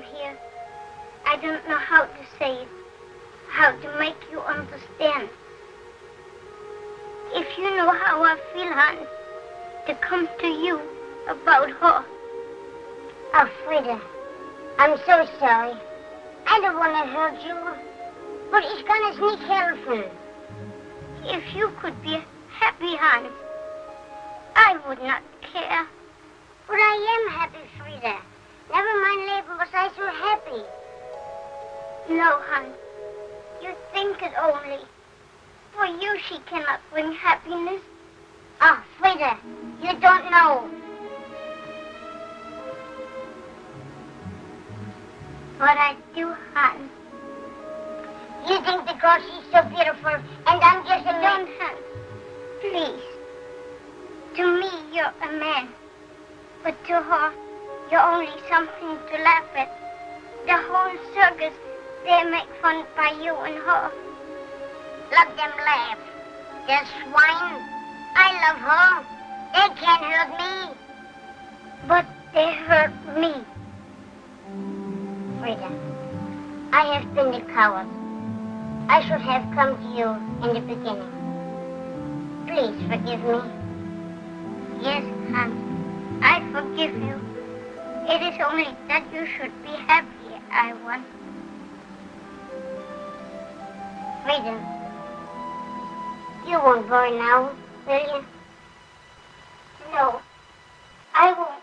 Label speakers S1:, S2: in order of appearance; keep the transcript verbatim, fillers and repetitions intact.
S1: here. I don't know how to say it, how to make you understand. If you know how I feel, Hans, to come to you about her.
S2: Oh, Frida, I'm so sorry. I don't want to hurt you, but it's gonna sneak helfen.
S1: If you could be happy, Hans, I would not care.
S2: But I am happy, Frida. Never mind Leben was I so happy.
S1: No, Hans. You think it only. For you, she cannot bring happiness.
S2: Oh, Frida, you don't know.
S1: But I do, Hans.
S2: You think because she's so beautiful and I'm just a
S1: Don't,
S2: man...
S1: Hans. Please. To me, you're a man. But to her, you're only something to laugh at. The whole circus, they make fun by you and her.
S2: Let them laugh. They're swine. I love her. They can't hurt me.
S1: But they hurt me.
S2: Frida, I have been the coward. I should have come to you in the beginning. Please forgive me.
S1: Yes, Hans. I forgive you. It is only that you should be happy, I want.
S2: Frida, you won't worry now, will you?
S1: No, I won't.